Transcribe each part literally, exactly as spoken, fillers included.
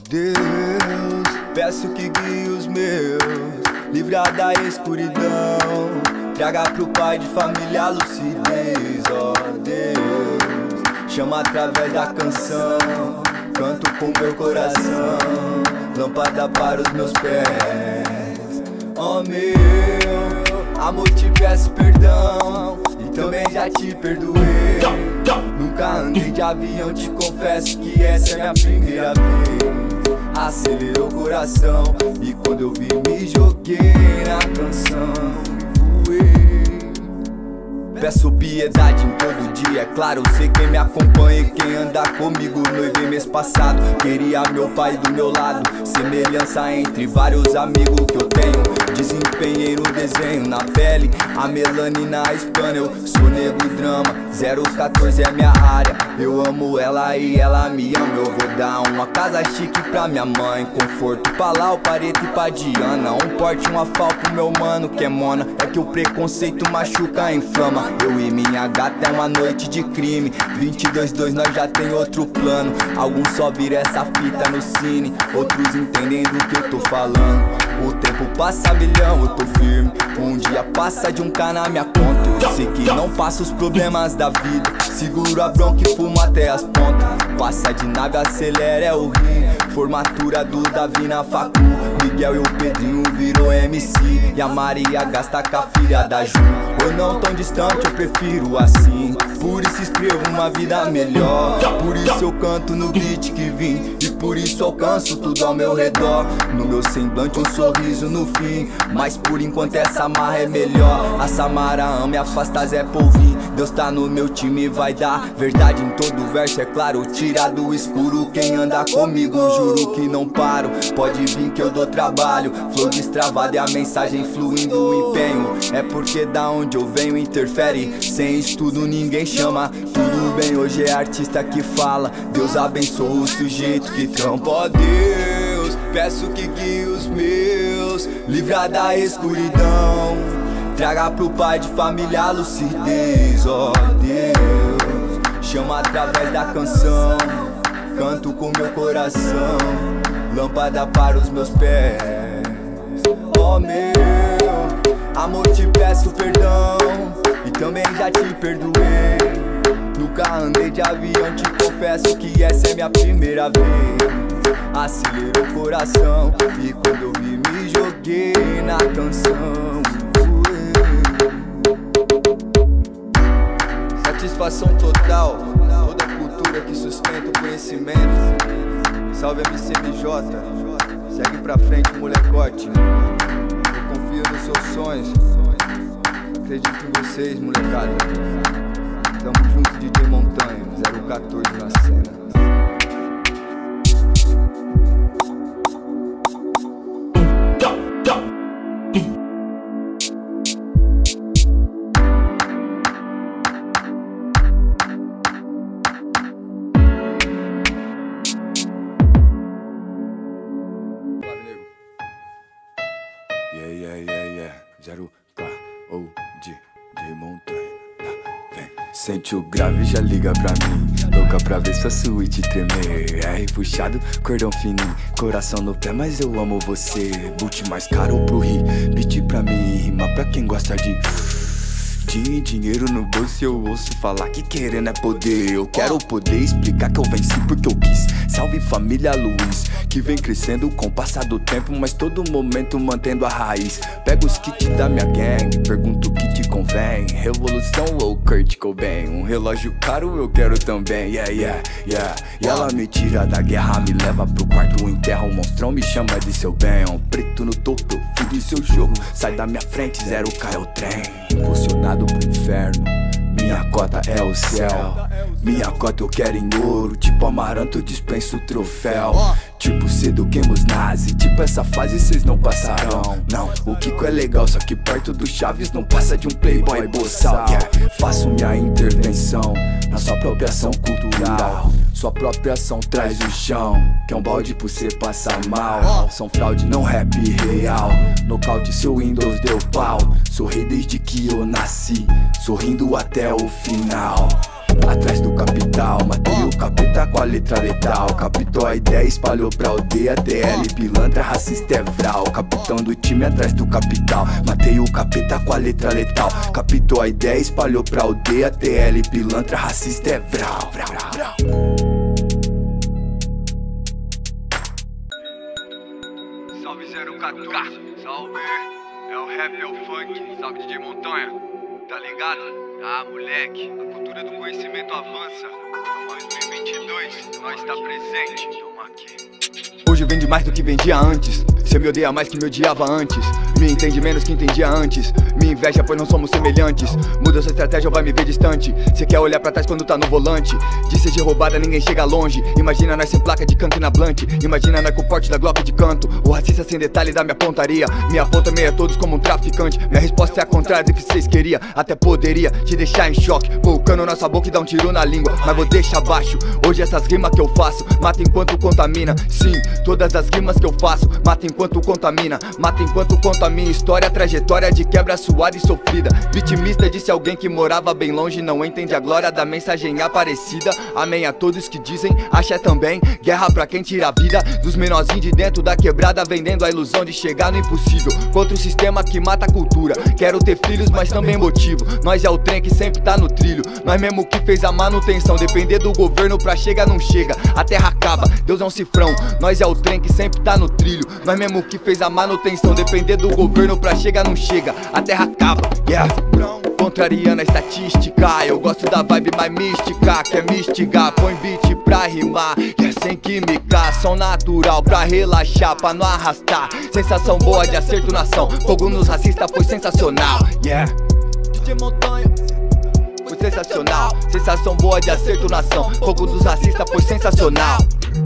Deus, peço que guie os meus, livra da escuridão, traga pro pai de família a lucidez. Ó Deus, chama através da canção, canto com meu coração, lâmpada para os meus pés. Ó meu amor, te peço perdão e também já te perdoei. Nunca andei de avião, te confesso que essa é minha primeira vez. Acelerou o coração e quando eu vi me joguei na canção e voei. Peço piedade em todo dia, é claro, sei quem me acompanha e quem anda comigo. Noivei mês passado, queria meu pai do meu lado, semelhança entre vários amigos que eu tenho. Desempenhei no desenho, na pele, a melanina hispana. Eu sou negro drama, zero quatorze é minha área. Eu amo ela e ela me ama. Eu vou dar uma casa chique pra minha mãe, conforto pra lá, o Pareto e pra Diana. Um porte, uma fal pro meu mano que é mona. É que o preconceito machuca, inflama. Eu e minha gata é uma noite de crime. Vinte e dois, dois, nós já tem outro plano. Alguns só viram essa fita no cine, outros entendem do que eu tô falando. O tempo passa milhão, eu tô firme. Um dia passa de um K na minha conta. Eu sei que não passa os problemas da vida, seguro a bronca e fumo até as pontas. Passa de nave, acelera, é o rim. Formatura do Davi na facu, Miguel e o Pedrinho virou M C, e a Maria gasta com a filha da Ju. Ou não tão distante, eu prefiro assim. Por isso escrevo uma vida melhor, por isso eu canto no beat que vim, e por isso alcanço tudo ao meu redor. No meu semblante um sorriso no fim, mas por enquanto essa marra é melhor. A Samara ama e afasta Zé Polvinho. Deus tá no meu time e vai dar verdade em todo verso, é claro. Tira do escuro quem anda comigo, juro que não paro. Pode vir que eu dou trabalho, flow destravado e a mensagem fluindo, o empenho. É porque da onde eu venho interfere, sem estudo ninguém chama. Tudo bem, hoje é artista que fala, Deus abençoa o sujeito que trampa. Ó Deus, peço que guie os meus, livra da escuridão, traga pro pai de família a lucidez. Ó Deus, chama através da canção, canto com meu coração, lâmpada para os meus pés. Ó meu amor, te peço perdão e também já te perdoei. Nunca andei de avião, te confesso que essa é minha primeira vez. Acelerou o coração e quando eu vi me joguei na canção e satisfação total, toda a cultura que sustenta o conhecimento. Salve M C M J, segue pra frente molecote. Eu confio nos seus sonhos, acredito em vocês, molecada. Tamo junto, D J Montanha, zero quatorze na cena. Yeah, yeah, yeah, yeah, zero K O D J Montanha. Vem, sente o grave, já liga pra mim, louca pra ver sua suíte tremer. R puxado, cordão fininho, coração no pé, mas eu amo você. Boot mais caro pro ri, beat pra mim, rima pra quem gosta de de dinheiro no bolso. Eu ouço falar que querendo é poder. Eu quero poder explicar que eu venci porque eu quis. Salve família Luiz, que vem crescendo com o passar do tempo, mas todo momento mantendo a raiz. Pego os kits da minha gang, pergunto o que te convém. Revolução ou Kurt Cobain? Um relógio caro eu quero também. Yeah, yeah, yeah. E ela me tira da guerra, me leva pro quarto, enterra um monstrão, me chama de seu bem. Um preto no topo, eu fui de seu jogo. Sai da minha frente, zero K é o trem. Impulsionado pro inferno, minha cota é o céu. Minha cota eu quero em ouro, tipo Amaranto eu dispenso o troféu. Tipo seduquemos os nazi, tipo essa fase cês não passarão. Não, o Kiko é legal, só que perto do Chaves não passa de um playboy boçal. Yeah, faço minha intervenção na sua própria ação cultural. Sua própria ação traz o chão, que é um balde por cê passar mal. São fraude, não rap real. Nocaute, seu Windows deu pau. Sorri desde que eu nasci, sorrindo até o final. atrás do capital. Matei o capeta com a letra letal. Captou a ideia, espalhou pra aldeia. T L, pilantra, racista é vral. Capitão do time atrás do capital. Matei o capeta com a letra letal. Captou a ideia, espalhou pra aldeia. T L, pilantra, racista é vral, vral, vral. Salve zero quatorze, salve. É o rap, é o funk, salve D J Montanha. Tá ligado? Ah, moleque, a cultura do conhecimento avança. dois mil e vinte e dois, nós tá presente. Toma aqui. Hoje vende mais do que vendia antes. Cê me odeia mais que me odiava antes. Me entende menos que entendia antes. Me inveja pois não somos semelhantes. Muda sua estratégia ou vai me ver distante. Cê quer olhar pra trás quando tá no volante. De ser de roubada ninguém chega longe. Imagina nós sem placa de canto inablante. Imagina nós com o porte da Glock de canto. O racista sem detalhe da minha pontaria. Minha ponta meia todos como um traficante. Minha resposta é a contrária do que cês queria. Até poderia te deixar em choque. Pô o cano na sua boca e dá um tiro na língua. Mas vou deixar baixo. Hoje essas rimas que eu faço mata enquanto contamina. Sim, todas as rimas que eu faço mata enquanto contamina. Mata enquanto conta a minha história. Trajetória de quebra suada e sofrida. Vitimista disse alguém que morava bem longe. Não entende a glória da mensagem aparecida. Amém a todos que dizem, axé também. Guerra pra quem tira a vida dos menorzinhos de dentro da quebrada, vendendo a ilusão de chegar no impossível. Contra o sistema que mata a cultura. Quero ter filhos, mas também motivo. Nós é o trem que sempre tá no trilho. Nós mesmo que fez a manutenção. Depender do governo pra chegar não chega. A terra acaba, Deus é um cifrão. Nós é o trem que sempre tá no trilho. Nós mesmo que fez a manutenção. Depender do governo pra chegar não chega. A terra acaba, yeah. Contrariando a estatística. Eu gosto da vibe mais mística. Quer mistigar, põe beat pra rimar. E é sem química, som natural pra relaxar, pra não arrastar. Sensação boa de acerto na ação. Fogo nos racistas foi sensacional, yeah. D J Montanha foi sensacional. Sensação boa de acerto na ação. Fogo dos racistas foi sensacional.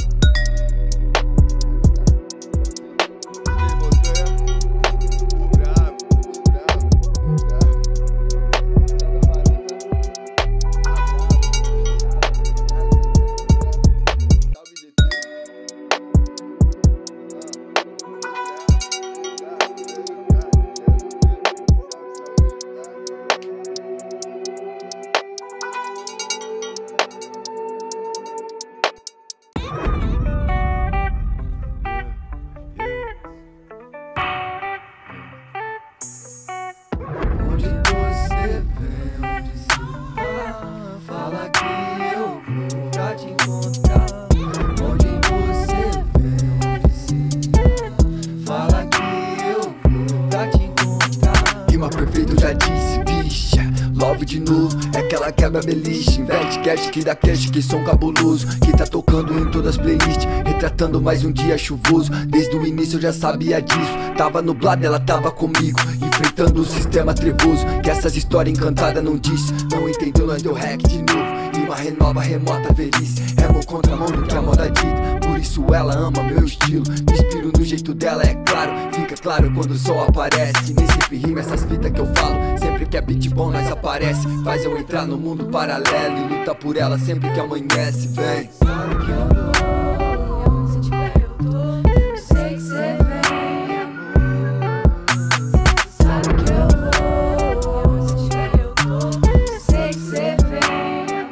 Perfeito, já disse, bicha. Love de novo, é aquela quebra beliche. Inverte cash que dá cash, que som cabuloso. Que tá tocando em todas as playlists. Retratando mais um dia chuvoso. Desde o início eu já sabia disso. Tava nublado, ela tava comigo. Enfrentando o sistema trevoso. Que essas histórias encantadas não diz. Não entendeu, nós deu hack de novo. Rima renova, remota velhice. Remo contramão do que a moda dita. Por isso ela ama meu estilo. Me inspiro no jeito dela, é claro. Fica claro quando o sol aparece. Nem sempre rima essas fitas que eu falo. Sempre que é beat bom nós aparece. Faz eu entrar no mundo paralelo e luta por ela sempre que amanhece, vem. Sabe que eu dou, onde você tiver eu tô. Eu sei que cê vem, amor. Sabe que eu vou, onde você tiver eu tô. Eu sei que cê vem,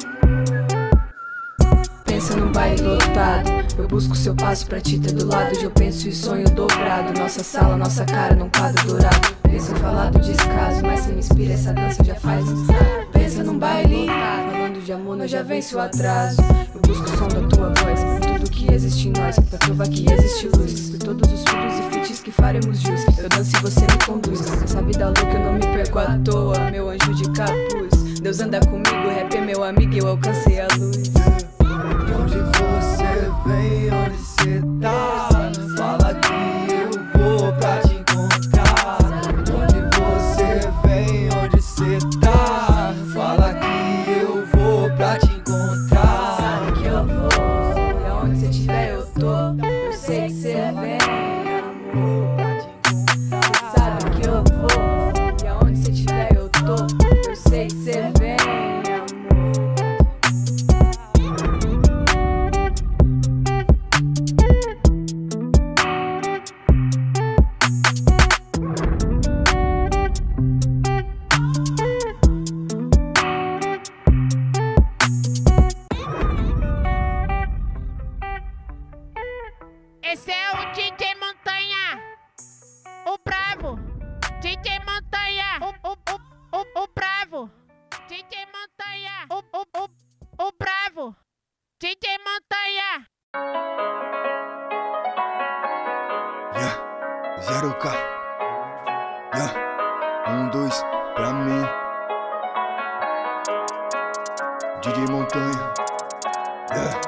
amor. Pensa num baile lotado. Eu busco seu passo pra te ter do lado. Hoje eu penso e sonho dobrado. Nossa sala, nossa cara num quadro dourado. Penso em falar do descaso, mas se me inspira essa dança já faz um estado. Pensa num baile, falando de amor, nós já vence o atraso. Eu busco o som da tua voz, por tudo que existe em nós, pra provar que existe luz. Por todos os filhos e feats que faremos jus. Eu danço e você me conduz. Nessa vida louca eu não me perco à toa, meu anjo de capuz. Deus anda comigo, rap é meu amigo, eu alcancei a luz. De onde você vem, onde cê tá? Fala que eu vou pra te encontrar. De onde você vem, onde cê tá? Fala que eu vou pra te encontrar. Sabe que eu vou, e aonde cê tiver eu tô. Eu sei que cê vem, amor. Cê sabe que eu vou, e aonde cê tiver eu tô. Eu sei que cê vem, amor. D J Montanha, o, o, o, o bravo, D J Montanha. Yeah, zero K. Yeah, um, dois, pra mim. D J Montanha. Yeah.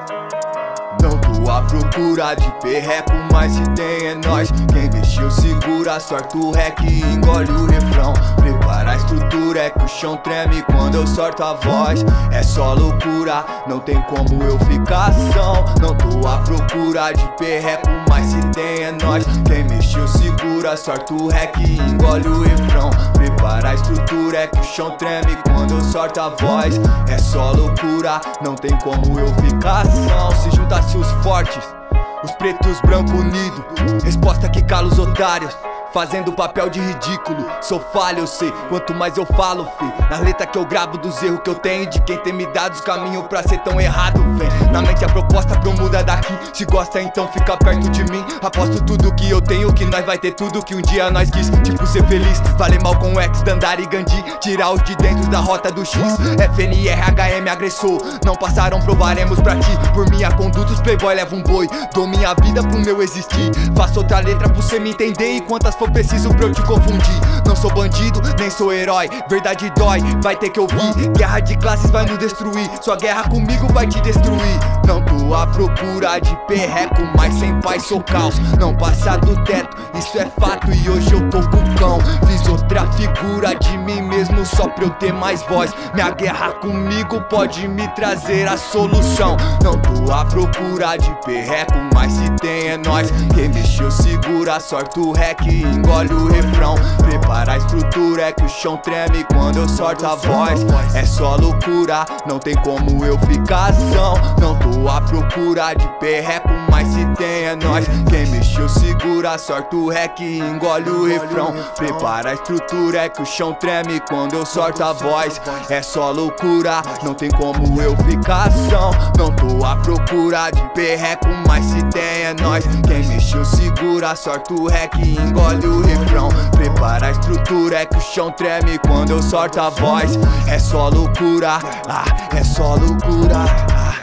Não tô à procura de perreco, mas se tem é nós. Quem vestiu segura, sorte o rec e engole o refrão. Prepara a estrutura, é que o chão treme quando eu sorto a voz. É só loucura, não tem como eu ficar são. Não tô à procura de perreco, mas se tem é nós. Quem mexeu segura, sorte o rec e engole o refrão. Prepara a estrutura, é que o chão treme quando eu sorto a voz. É só loucura, não tem como eu ficar são. Se juntasse os fortes, os pretos e os brancos unidos, resposta que cala os otários, fazendo papel de ridículo. Sou falha, eu sei, quanto mais eu falo, fi. Na letra que eu gravo dos erros que eu tenho, de quem tem me dado os caminhos pra ser tão errado, vem. Na mente a proposta pra eu mudar daqui. Se gosta então fica perto de mim. Aposto tudo que eu tenho, que nós vai ter tudo que um dia nós quis. Tipo ser feliz, falei mal com o ex, Dandara e Gandhi. Tirar os de dentro da rota do X. F N R H M agressor, não passaram, provaremos pra ti. Por minha conduta os playboy levam um boi. Dou minha vida pro meu existir. Faço outra letra pra você me entender, e quantas for preciso pra eu te confundir. Não sou bandido, nem sou herói, verdade dói, vai ter que ouvir. Guerra de classes vai nos destruir, sua guerra comigo vai te destruir. Não tô à procura de perreco, mas sem paz sou caos. Não passa do teto, isso é fato, e hoje eu tô com o cão. Fiz outra figura de mim mesmo só pra eu ter mais voz. Minha guerra comigo pode me trazer a solução. Não tô à procura de perreco, mas se tem é nós. Quem mexeu segura, sorte o rec e engole o refrão. Prepara a estrutura, é que o chão treme quando eu sorto a voz. É só loucura, não tem como eu ficar são. Não tô à procura de perreco, mas se tem é nós. Quem mexeu segura, sorte o rec e engole o refrão. Prepara a estrutura, é que o chão treme quando eu sorto a voz. É só loucura, não tem como eu ficar são. Não tô à procura de perreco, mas se tem é nós. Quem mexeu segura, sorte o rec e engole o refrão. Prepara a estrutura, é que o chão treme quando eu sorto a voz. É só loucura, ah, é só loucura, ah.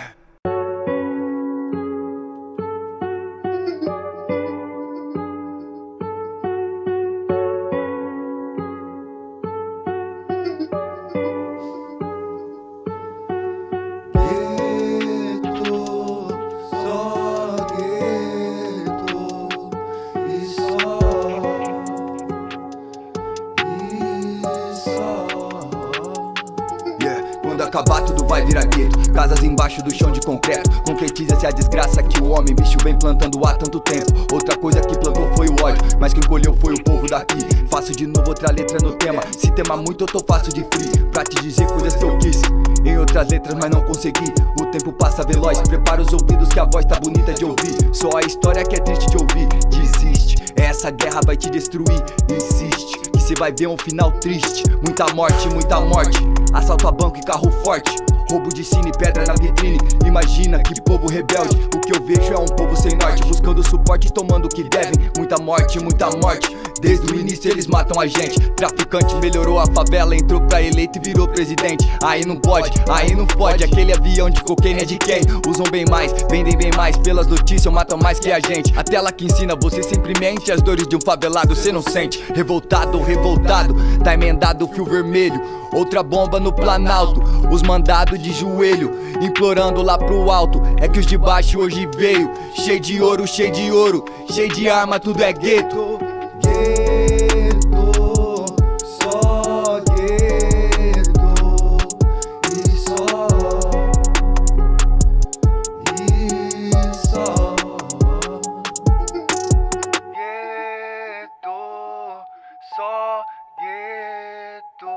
Quando acabar tudo vai virar gueto, casas embaixo do chão de concreto. Concretiza-se a desgraça que o homem bicho vem plantando há tanto tempo. Outra coisa que plantou foi o ódio, mas quem colheu foi o povo daqui. Faço de novo outra letra no tema, se tema muito eu tô fácil de free, pra te dizer coisas que eu quis em outras letras mas não consegui. O tempo passa veloz, prepara os ouvidos que a voz tá bonita de ouvir. Só a história que é triste de ouvir. Desiste, essa guerra vai te destruir. Insiste, que cê vai ver um final triste. Muita morte, muita morte, assalto a banco e carro forte, roubo de cine, pedra na vitrine. Imagina que povo rebelde, o que eu vejo é um povo sem norte, buscando suporte e tomando o que devem. Muita morte, muita morte, desde o início eles matam a gente. Traficante melhorou a favela, entrou pra eleito e virou presidente. Aí não pode, aí não pode, aquele avião de cocaína é de quem? Usam bem mais, vendem bem mais, pelas notícias matam mais que a gente. A tela que ensina você sempre mente, as dores de um favelado cê não sente. Revoltado ou revoltado, tá emendado o fio vermelho. Outra bomba no Planalto, os mandados de joelho, implorando lá pro alto. É que os de baixo hoje veio, cheio de ouro, cheio de ouro, cheio de arma, tudo é gueto. Gueto, só gueto, e só, e só. Gueto, só gueto.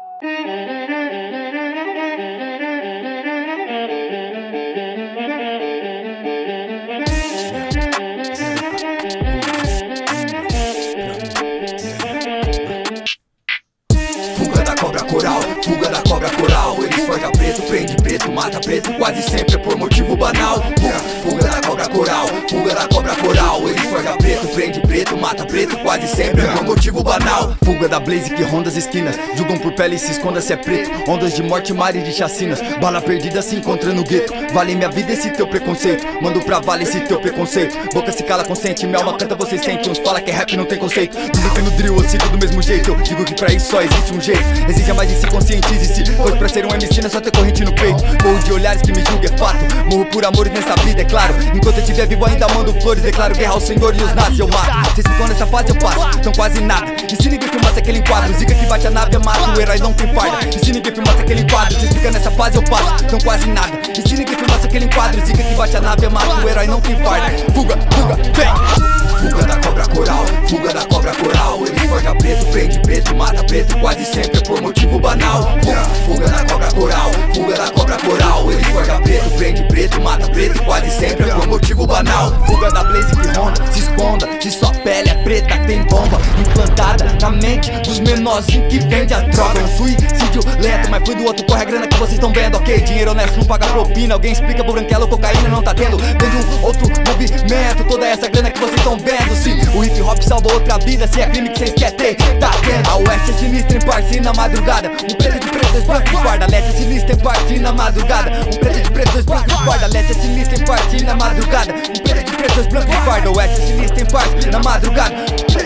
Fuga da cobra coral, fuga da cobra coral. Eles forja preto, prende preto, mata preto, quase sempre é por motivo banal. Fuga, fuga da cobra coral, fuga da cobra coral. Eles forja preto, prende preto, mata mata preto quase sempre por motivo banal. Fuga da blaze que ronda as esquinas, julgam por pele e se esconda se é preto. Ondas de morte, mares de chacinas, bala perdida se encontra no gueto. Vale minha vida esse teu preconceito, mando pra vale esse teu preconceito. Boca se cala consciente, minha alma canta, você sente. Uns fala que rap não tem conceito, dizem que no drill eu sigo do mesmo jeito. Eu digo que pra isso só existe um jeito, exija mais de si, conscientize-se, pois pra ser um M C não é só ter corrente no peito. Morro de olhares que me julga é fato, morro por amores nessa vida é claro. Enquanto eu estiver vivo ainda mando flores, declaro guerra ao senhor e os nazis eu mato. Vocês ficam nessa fase eu passo, são quase nada. E se ninguém filmasse aquele enquadro, zica que bate a nave é mato, o herói não tem farda. E se ninguém filmasse aquele enquadro, vocês ficam nessa fase eu passo, são quase nada. E se ninguém filmasse aquele enquadro, zica que bate a nave é mato, o herói não tem farda. Fuga, fuga, vem! Fuga da cobra coral, fuga da cobra coral. Ele forja preto, prende preto, mata preto quase sempre por motivo banal. Fuga, fuga da cobra coral, fuga da cobra coral. Ele forja preto, prende preto, mata preto quase sempre por motivo banal. Fuga da blaze que ronda, se esconda, se sua pele é preta tem bomba implantada na mente dos menorzinhos que vende a droga. Um suicídio lento, mas foi do outro corre a grana que vocês estão vendo. Ok, dinheiro honesto não paga propina, alguém explica pro branquelo, cocaína não tá tendo. Vende um outro movimento, toda essa grana que vocês estão vendo. Sim, o hip hop salva outra vida, se é crime que vocês querem ter, tá tendo. A oeste é sinistra em parte na madrugada, um preto de preto, dois brancos de guarda. Leste é sinistra em parte na madrugada, um preto de preto, dois brancos de guarda. Leste é sinistra em parte na madrugada, um preto de preto, dois brancos de guarda. Oeste é sinistra em parte na madrugada.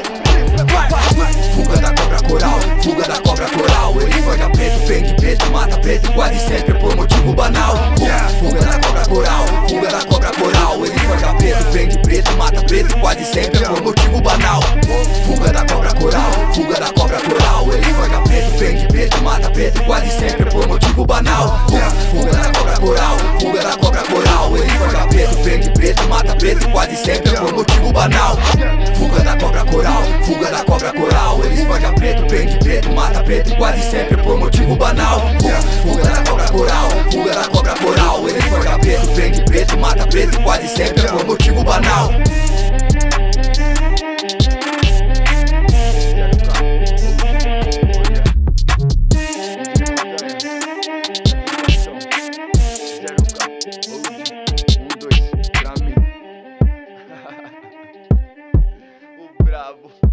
Fuga da cobra coral, fuga da cobra coral. Ele forja preto, prende preto, mata preto quase sempre por motivo banal. Fuga da cobra coral, fuga da cobra coral. Ele forja preto, prende preto, mata preto quase sempre por motivo banal. Fuga da cobra coral, fuga da cobra coral. Ele forja preto, prende preto, mata preto quase sempre por motivo banal. Fuga da cobra coral, fuga da cobra coral. Ele forja preto, prende preto, mata preto quase sempre por motivo banal. Fuga da cobra coral, fuga da cobra coral. Eles forja preto, prende preto, mata preto quase sempre por motivo banal. Fuga da cobra coral, fuga da cobra coral. Eles forja preto, prende preto, mata preto quase sempre por motivo banal. Brabo.